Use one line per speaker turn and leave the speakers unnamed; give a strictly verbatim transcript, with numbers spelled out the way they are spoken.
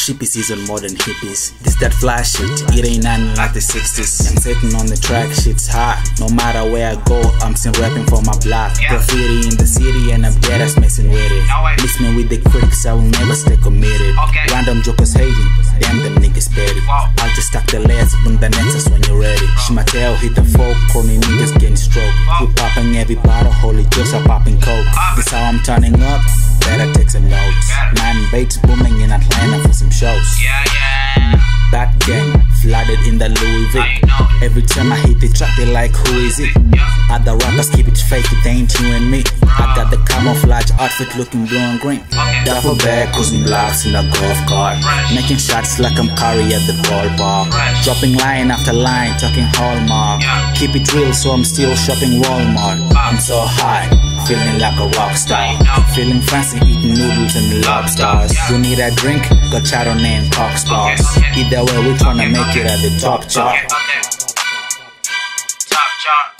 Shippies is on modern hippies. This that fly shit, it ain't nothing like the sixties. I'm sitting on the track, shit's hot. No matter where I go, I'm still rapping for my block. Graffiti in the city and I'm dead ass messing with it. Mix me with the critics, I will never stay committed. Random jokers hating, damn them niggas petty. I'll just stack the layers, bring the nexus when you're ready. Shmateo hit the folk, corny niggas getting stroke. We popping every bottle, holy juice, I popping coke. This how I'm turning up, better take some notes. Man, Bates booming in Atlanta for some shows.
Yeah, yeah.
That gang, flooded in the Louis V. Every time I hit the track, they like, who is it? Other rappers keep it fake, it ain't you and me. I got the camouflage outfit looking blue and green. Duffel bag, cruising blocks in a golf cart. Making shots like I'm Curry at the ballpark. Dropping line after line, talking Hallmark. Keep it real, so I'm still shopping Walmart. I'm so high, feeling like a rock star. Feeling fancy, eating noodles and lobsters. You need a drink? Got Chardonnay and Cox bars. Either way, we're tryna make it at the top chart.
Top chart.